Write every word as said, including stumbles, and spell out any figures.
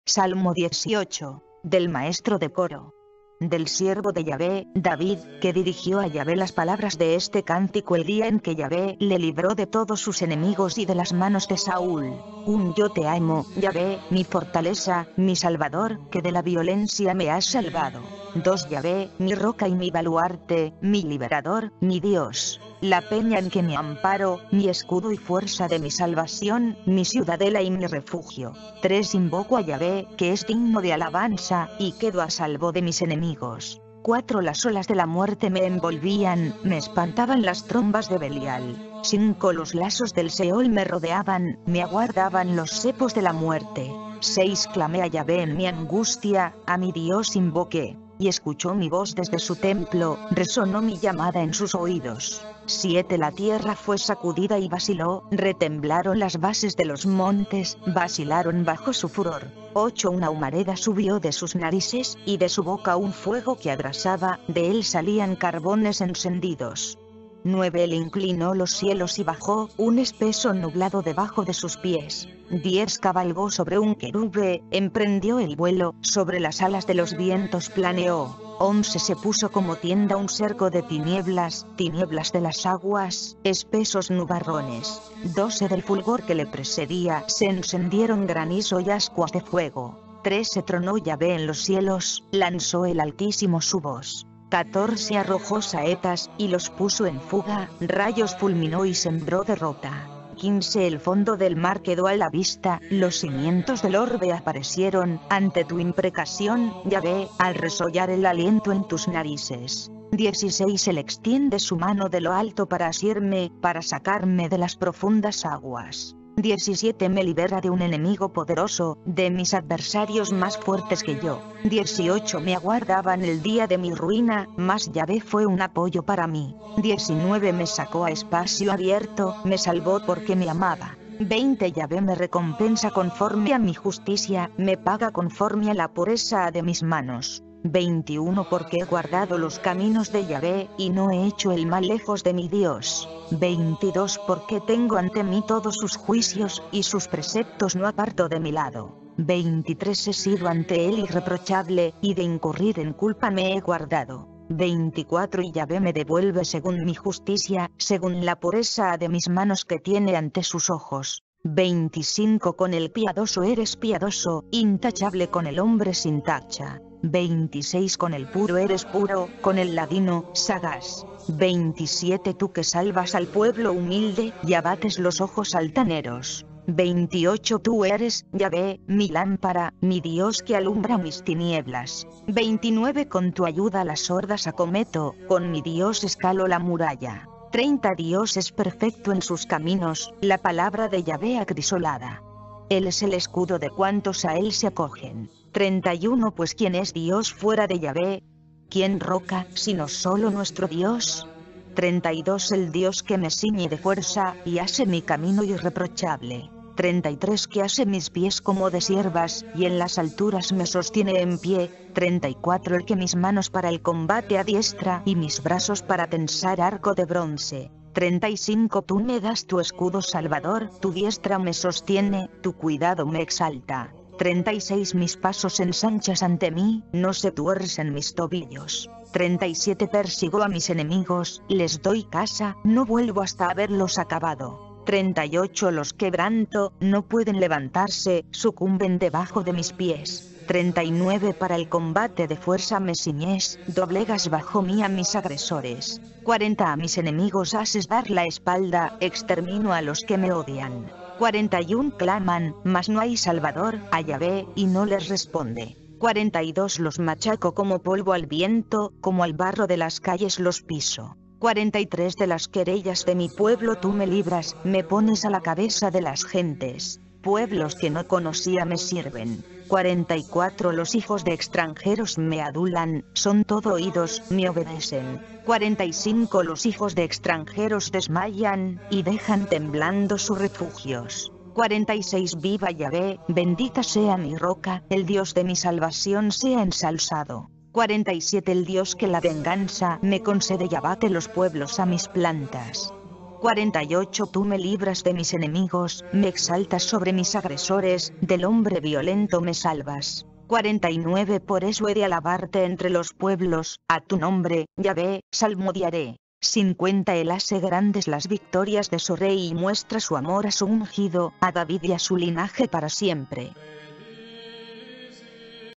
Salmo dieciocho, del maestro de coro. Del siervo de Yahvé, David, que dirigió a Yahvé las palabras de este cántico el día en que Yahvé le libró de todos sus enemigos y de las manos de Saúl. Un yo te amo, Yahvé, mi fortaleza, mi salvador, que de la violencia me has salvado. Dos Yahvé, mi roca y mi baluarte, mi liberador, mi Dios. La peña en que me amparo, mi escudo y fuerza de mi salvación, mi ciudadela y mi refugio. Tres invoco a Yahvé, que es digno de alabanza, y quedo a salvo de mis enemigos. Cuatro las olas de la muerte me envolvían, me espantaban las trombas de Belial. Cinco los lazos del Seol me rodeaban, me aguardaban los cepos de la muerte. Seis clamé a Yahvé en mi angustia, a mi Dios invoqué. Y escuchó mi voz desde su templo, resonó mi llamada en sus oídos. Siete la tierra fue sacudida y vaciló, retemblaron las bases de los montes, vacilaron bajo su furor. Ocho una humareda subió de sus narices, y de su boca un fuego que abrasaba, de él salían carbones encendidos. Nueve él inclinó los cielos y bajó, un espeso nublado debajo de sus pies. Diez cabalgó sobre un querube, emprendió el vuelo, sobre las alas de los vientos planeó. Once se puso como tienda un cerco de tinieblas, tinieblas de las aguas, espesos nubarrones. Doce del fulgor que le precedía, se encendieron granizo y ascuas de fuego. Trece tronó Yahvé en los cielos, lanzó el Altísimo su voz. Catorce arrojó saetas, y los puso en fuga, rayos fulminó y sembró derrota. Quince el fondo del mar quedó a la vista, los cimientos del orbe aparecieron, ante tu imprecación, Yahvé, al resollar el aliento en tus narices. Dieciséis él extiende su mano de lo alto para asirme, para sacarme de las profundas aguas. Diecisiete me libera de un enemigo poderoso, de mis adversarios más fuertes que yo. Dieciocho me aguardaban el día de mi ruina, mas Yahvé fue un apoyo para mí. Diecinueve me sacó a espacio abierto, me salvó porque me amaba. Veinte Yahvé me recompensa conforme a mi justicia, me paga conforme a la pureza de mis manos. Veintiuno porque he guardado los caminos de Yahvé, y no he hecho el mal lejos de mi Dios. Veintidós porque tengo ante mí todos sus juicios, y sus preceptos no aparto de mi lado. Veintitrés he sido ante él irreprochable, y de incurrir en culpa me he guardado. Veinticuatro y Yahvé me devuelve según mi justicia, según la pureza de mis manos que tiene ante sus ojos. Veinticinco con el piadoso eres piadoso, intachable con el hombre sin tacha. Veintiséis con el puro eres puro, con el ladino, sagaz. Veintisiete tú que salvas al pueblo humilde, y abates los ojos altaneros. Veintiocho tú eres, Yahvé, mi lámpara, mi Dios que alumbra mis tinieblas. Veintinueve con tu ayuda las hordas acometo, con mi Dios escalo la muralla. Treinta Dios es perfecto en sus caminos, la palabra de Yahvé acrisolada. Él es el escudo de cuantos a él se acogen. Treinta y uno pues ¿quién es Dios fuera de Yahvé? ¿Quién roca, sino solo nuestro Dios? Treinta y dos el Dios que me ciñe de fuerza, y hace mi camino irreprochable. Treinta y tres que hace mis pies como de siervas, y en las alturas me sostiene en pie. Treinta y cuatro el que mis manos para el combate adiestra, y mis brazos para tensar arco de bronce. Treinta y cinco tú me das tu escudo salvador, tu diestra me sostiene, tu cuidado me exalta. Treinta y seis mis pasos ensanchas ante mí, no se tuercen mis tobillos. Treinta y siete persigo a mis enemigos, les doy caza, no vuelvo hasta haberlos acabado. Treinta y ocho los quebranto, no pueden levantarse, sucumben debajo de mis pies. Treinta y nueve para el combate de fuerza me ciñes, doblegas bajo mí a mis agresores. Cuarenta a mis enemigos haces dar la espalda, extermino a los que me odian. Cuarenta y uno claman, mas no hay salvador, a Yahvé, y no les responde. Cuarenta y dos los machaco como polvo al viento, como al barro de las calles los piso. Cuarenta y tres de las querellas de mi pueblo tú me libras, me pones a la cabeza de las gentes. Pueblos que no conocía me sirven. Cuarenta y cuatro los hijos de extranjeros me adulan, son todo oídos, me obedecen. Cuarenta y cinco los hijos de extranjeros desmayan, y dejan temblando sus refugios. Cuarenta y seis viva Yahvé, bendita sea mi roca, el Dios de mi salvación sea ensalzado. Cuarenta y siete el Dios que la venganza me concede y abate los pueblos a mis plantas. cuarenta y ocho Tú me libras de mis enemigos, me exaltas sobre mis agresores, del hombre violento me salvas. cuarenta y nueve Por eso he de alabarte entre los pueblos, a tu nombre, Yahvé, salmodiaré. cincuenta Él hace grandes las victorias de su rey y muestra su amor a su ungido, a David y a su linaje para siempre.